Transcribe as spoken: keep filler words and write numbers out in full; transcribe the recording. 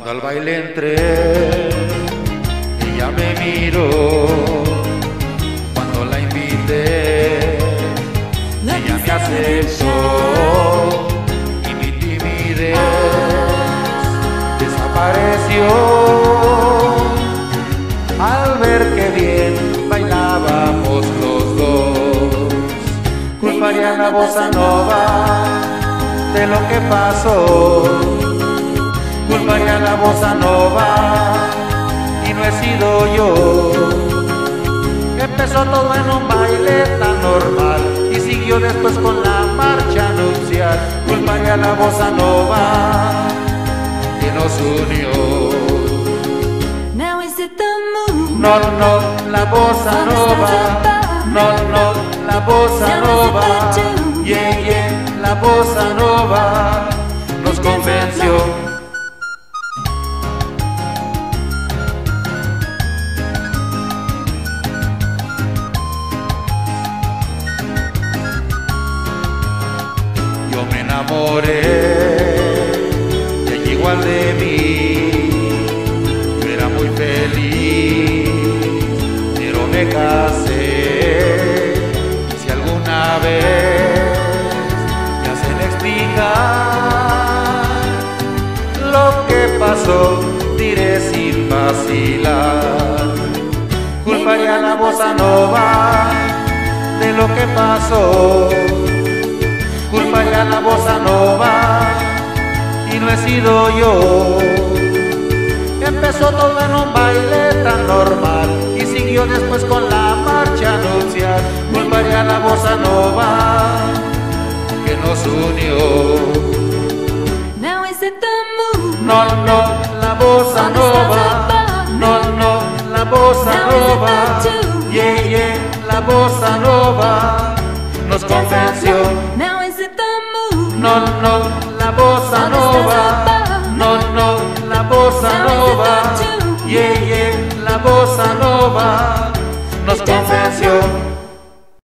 Cuando al baile entré, ella me miró. Cuando la invité, ella me aceptó. Y mi timidez desapareció al ver que bien bailábamos los dos. Culparía la bossa nova de lo que pasó. Culparía la bossa nova y no he sido yo. Empezó todo en un baile tan normal y siguió después con la marcha nupcial. Culparía la bossa nova que nos unió. Now is it the mood? No, no, la bossa nova. No, no, la bossa nova. Yeah, yeah, la bossa nova nos convenció. Yo me enamoré de ella igual de mí. Yo era muy feliz, pero me casé. Si alguna vez me hacen explicar lo que pasó, diré sin vacilar. Culparía la bossa nova de lo que pasó. Culparía la bossa nova y no he sido yo. Empezó todo en un baile tan normal y siguió después con la marcha nupcial. Culparía la bossa nova que nos unió. Now is it the mood? No, no, la bossa nova. No, no, la bossa nova. Yeah, yeah, la bossa nova nos convenció. Now is it the mood? No, no, la bossa nova. No, no, la bossa nova. Yeah, yeah, la bossa nova nos convenció.